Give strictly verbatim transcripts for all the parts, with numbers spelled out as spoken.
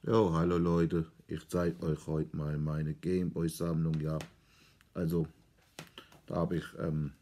Jo, hallo Leute, ich zeige euch heute mal meine Gameboy-Sammlung. Ja, also da habe ich ähm,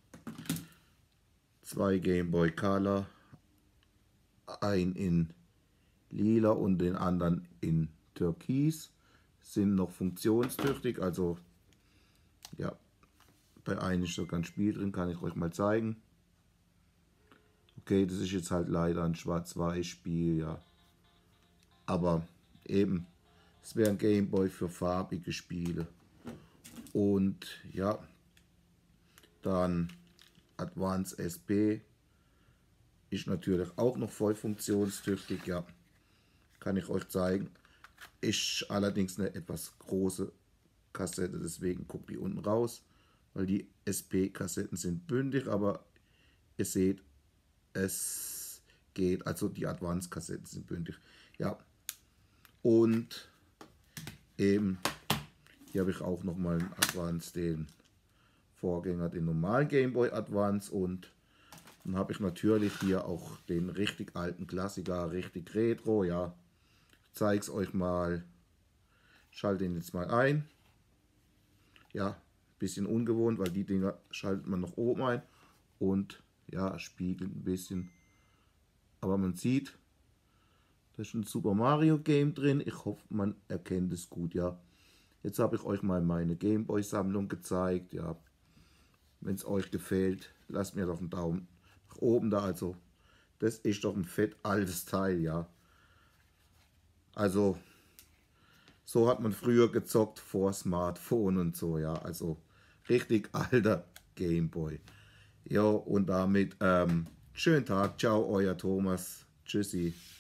zwei Gameboy Color, einen in lila und den anderen in Türkis. Sind noch funktionstüchtig, also ja, bei einem ist sogar ein Spiel drin, kann ich euch mal zeigen. Okay, das ist jetzt halt leider ein Schwarz-Weiß-Spiel, ja, aber eben, es wäre ein Gameboy für farbige Spiele. Und ja, dann Advance S P ist natürlich auch noch voll funktionstüchtig, ja, kann ich euch zeigen. Ist allerdings eine etwas große Kassette, deswegen guckt die unten raus, weil die S P-Kassetten sind bündig, aber ihr seht, es geht, also die Advance-Kassetten sind bündig. Ja, und eben, hier habe ich auch nochmal einen Advance, den Vorgänger, den normalen Game Boy Advance, und dann habe ich natürlich hier auch den richtig alten Klassiker, richtig Retro, ja. Ich zeige es euch mal. Schalte ihn jetzt mal ein. Ja, bisschen ungewohnt, weil die Dinger schaltet man noch oben ein und ja, spiegelt ein bisschen. Aber man sieht, da ist ein Super Mario Game drin. Ich hoffe, man erkennt es gut, ja. Jetzt habe ich euch mal meine Gameboy Sammlung gezeigt, ja. Wenn es euch gefällt, lasst mir doch einen Daumen nach oben da. Also, das ist doch ein fett altes Teil, ja. Also, so hat man früher gezockt vor Smartphone und so, ja. Also, richtig alter Gameboy. Jo, und damit ähm, schönen Tag. Ciao, euer Thomas. Tschüssi.